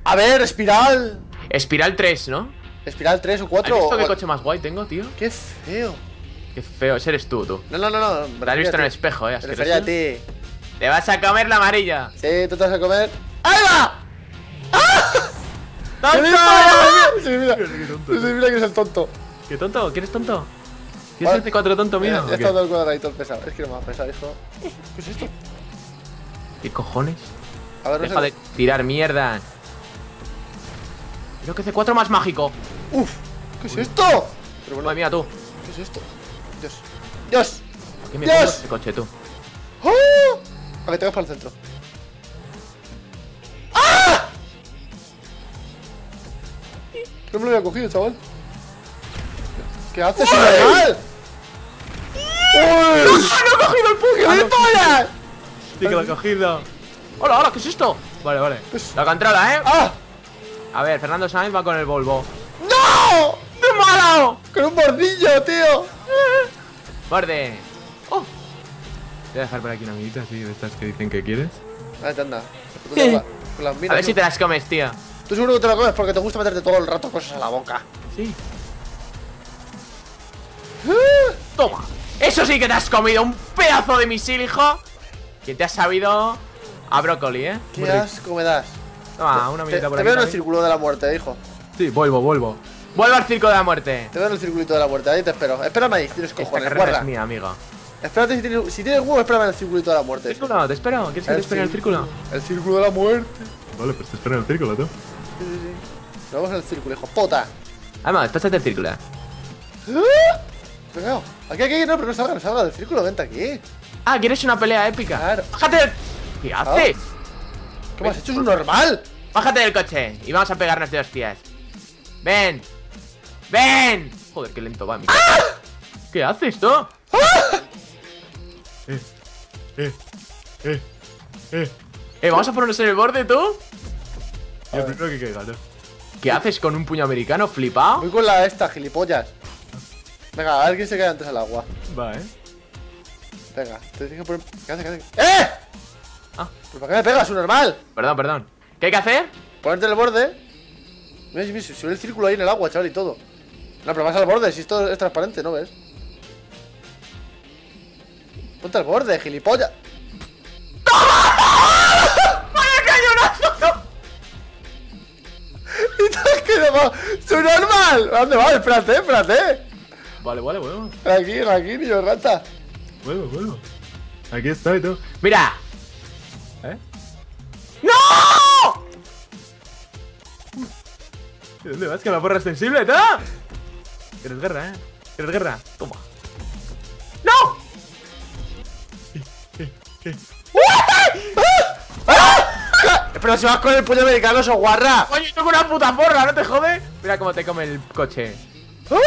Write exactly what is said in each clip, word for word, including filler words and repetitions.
A ver, espiral. Espiral tres, ¿no? Espiral tres o ¿Has cuatro. visto o... qué coche más guay tengo, tío? Qué feo. Qué feo, ese eres tú, tú. No, no, no, no. Te has visto en el espejo, eh. Me refería a ti. Te vas a comer la amarilla. Sí, tú te vas a comer. ¡Ahí va! ¡Tonto! Se me mira, se me mira que es el tonto. ¿Qué tonto? ¿Quieres tonto? ¿Quieres Vale. el C cuatro tonto mío? Mira, o ya qué? está todo el cuadradito pesado. Es que no me va a pesar, hijo. ¿Qué es esto? ¿Qué cojones? A ver, no Deja sé. de tirar mierda. Creo que C cuatro más mágico. Uf, ¿qué es esto? Pero bueno, Madre mía, tú. ¿qué es esto? Dios. Dios. ¿A qué me Dios. pongo este coche, tú? ¡Oh! A ver, te vas para el centro. ¡Ah! No me lo había cogido, chaval. ¿Qué haces, ilegal? ¡Uy! ¡No he cogido el ¡Qué Pokémon! gilipollas! Sí que lo he cogido. ¡Hola, hola! ¿Qué es esto? Vale, vale. La controla, ¿eh? ¡Ah! A ver, Fernando Sainz va con el Volvo. ¡No! ¡Qué malo! ¡Con un bordillo, tío! ¡Borde! ¡Oh! Te voy a dejar por aquí una amiguita así de estas que dicen que quieres. Ahí te anda. Con las minas, A ver si ¿no? te las comes, tío. Tú seguro que te lo comes porque te gusta meterte todo el rato cosas a la boca. Sí. Toma. Eso sí que te has comido un pedazo de misil, hijo. Que te has sabido a brócoli, ¿eh? ¿Qué asco me das? Toma, una Te, amiguita por te aquí veo en el también. círculo de la muerte, hijo. Sí, vuelvo, vuelvo. Vuelvo al circo de la muerte. Te veo en el circulito de la muerte, ahí te espero. Espérame ahí, tienes Esta cojones, carrera guarda. es mía, amigo. Espérate si tienes, si tienes huevo, espérame en el circulito de la muerte. Círculo, te espero. ¿Quieres que te espere en el círculo? El círculo de la muerte. Vale, pues te espero en el círculo, tú. Sí, sí, sí. Nos vamos en el círculo, hijo puta. Vamos, pásate el círculo. ¡Ah! Venga, aquí, aquí, no, pero no salga, no salga del círculo, vente aquí. Ah, ¿quieres una pelea épica? Claro. ¡Bájate del... ¿Qué haces? ¿Qué me has hecho? Es un normal. Bájate del coche y vamos a pegarnos de hostias. Ven. ¡Ven! Joder, qué lento va mi coche. ¿Qué haces, tú? Eh, eh, eh, eh. Eh, ¿vamos a ponernos en el borde, tú? Y el primero que caiga, ¿no? ¿Qué haces con un puño americano flipado? Voy con la esta, gilipollas. Venga, a ver quién se queda antes al agua. Va, eh. Venga, te tienes que poner. ¿Qué haces? ¿Qué haces? ¡Eh! Ah, ¿Pero para qué me pegas? Un normal. perdón, perdón. ¿Qué hay que hacer? Ponerte en el borde. Mira, mira, se ve el círculo ahí en el agua, chaval, y todo. No, pero vas al borde, si esto es transparente, ¿no ves? Ponte al borde, gilipollas. ¡Vaya cañonazo! Y te has quedado. ¡Soy normal! ¿A dónde vas? Espérate, espérate. Vale, vale, bueno. Aquí, aquí, niño rata. Vuelvo, vuelvo. Aquí estoy, tú. Mira. ¿Eh? ¡No! ¿Y dónde vas? Que la porra es sensible, tú. ¿Quieres guerra, eh? ¿Quieres guerra? Toma. ¡No! Pero si vas con el puño americano, eso guarra. Oye, tengo una puta porra, ¿no te jode? Mira cómo te come el coche. ¡Wow!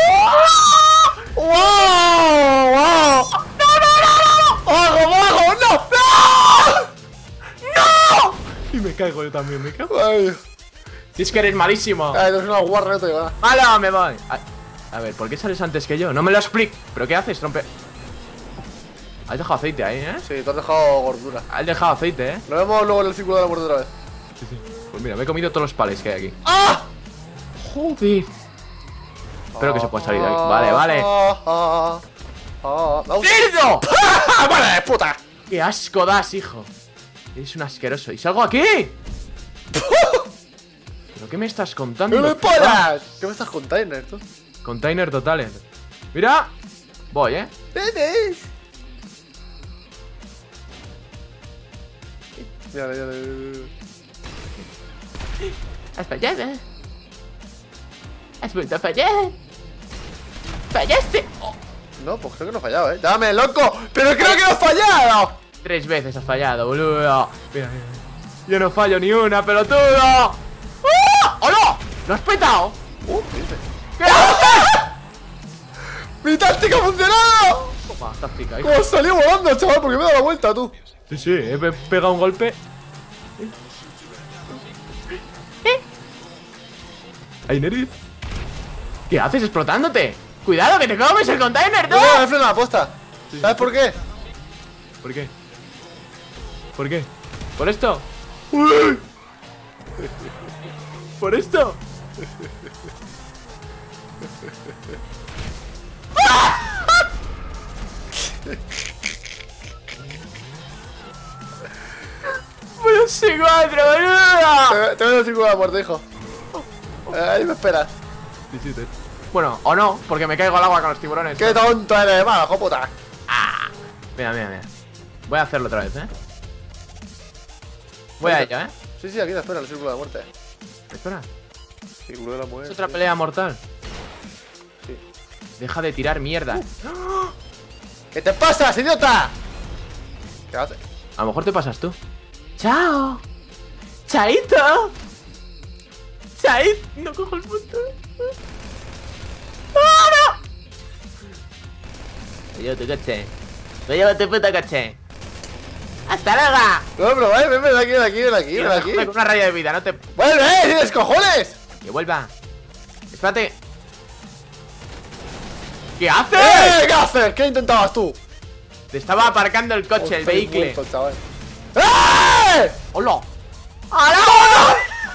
¡Wow! ¡No, no, no, no! ¡Bajo, bajo! ¡No! ¡No! Y me caigo yo también, me cago. ¡Ay! Si es que eres malísimo. Ay, no es una guarra, no te digo nada. ¡Hala, me voy! A, a ver, ¿por qué sales antes que yo? No me lo explico. ¿Pero qué haces, trompe? Has dejado aceite ahí, ¿eh? Sí, te has dejado gordura. Has dejado aceite, ¿eh? Nos vemos luego en el círculo de la muerte otra vez. Sí, sí. Pues mira, me he comido todos los pales que hay aquí. ¡Ah! Joder. Espero que se pueda salir de aquí. Vale, vale. Ah, ah, ah. ¡Vamos! ¡Cerdo! ¡Vale, puta! ¡Qué asco das, hijo! Eres un asqueroso. ¿Y salgo aquí? ¿Pero qué me estás contando? ¡No me pollas! ¿Qué me estás contando, esto? Container totales. Mira. Voy, ¿eh? ¡Bebés! Mira, mira, mira. Has fallado. Has vuelto a fallar. Fallaste. Oh, No, pues creo que no he fallado, ¿eh? ¡Dame, loco! ¡Pero creo que no he fallado! tres veces has fallado, boludo. Mira, mira. Yo no fallo ni una, pelotudo. ¡Ah! ¡Oh, no! ¡Lo has petado! ¡Uh! ¿Qué dices? ¿Qué haces? ¡Mi táctica ha funcionado! Toma, táctica, hijo. ¿Cómo salió volando, chaval? Porque me he dado la vuelta, tú. Sí, sí, he pe- pegado un golpe. ¿Hay nervios? ¿Qué haces explotándote? ¡Cuidado, que te comes el container, tú! No, no, me freno la posta. ¿Sabes por qué? ¿Por qué? ¿Por qué? ¿Por esto? ¡Uy! ¿Por esto? ¡Pero sí, cuatro, boludo! Te, te veo cinco de la muerte, hijo. Eh, ahí me esperas. Sí, sí, sí. Bueno, o no, porque me caigo al agua con los tiburones. Qué tonto eres, mala, hijo puta. Ah. Mira, mira, mira. Voy a hacerlo otra vez, ¿eh? Voy a ello, ¿eh? Sí, sí, aquí te espera el círculo de la muerte. Espera. Círculo de la muerte. Es otra pelea mortal. Sí. Deja de tirar mierda. ¿Qué te pasa, idiota? ¿Qué haces? A lo mejor te pasas tú. ¡Chao! ¡Chaito! ¡Chaito! No cojo el punto. ¡Ah, no! Me llevo tu coche. Me llevo tu puto coche. ¡Hasta luego! No, pero vale, ven, ven aquí, ven aquí, ven aquí, Tío, ven aquí. déjame con una raya de vida, no te... ¡Vuelve, eh! ¡Tienes cojones! Que vuelva. Espérate. ¿Qué haces? ¡Eh! ¿Qué haces? ¿Qué intentabas tú? Te estaba aparcando el coche, el Estoy vehículo. muerto, chaval. ¡Eh! ¡Hola! ¡Hola!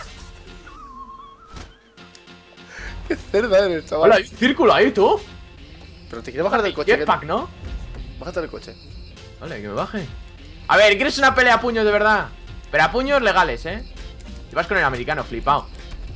¡Qué cerda eres, chaval! ¡Hola! Hay un círculo ahí, tú. Pero te quieres bajar del coche. Jetpack, ¿no? Bájate del coche. Vale, que me baje. A ver, ¿quieres una pelea a puños de verdad? Pero a puños legales, ¿eh? Te vas con el americano, flipado.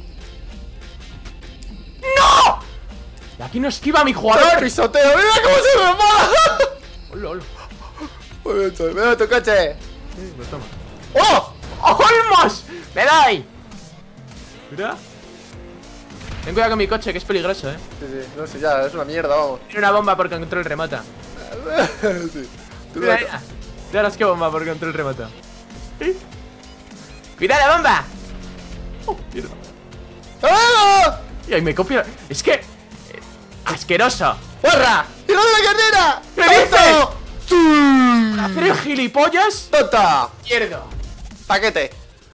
¡No! Y aquí no esquiva mi ¡Qué jugador. pisoteo! ¡Mira cómo se me mola! ¡Hola, hola! Muy bien, chaval. ¡Ven a tu coche! Sí, pues toma. ¡Oh! ¡Olmos! ¡Me doy! Mira. Ten cuidado con mi coche, que es peligroso, ¿eh? Sí, sí, no sé, ya, es una mierda, vamos. Tiene una bomba por control remota. Sí. Tú Mira, no- mira. Ya verás qué bomba por control remota. ¡Cuidado la bomba! Oh, mierda. ¡Ah! Y ahí me copia. Es que... eh, asqueroso. ¡Porra! ¡Tiro de la carrera! ¿Qué dices? ¡Tonto! ¡Sí! ¿Hacer el gilipollas? ¡Tonta! Pierdo. ¡Paquete!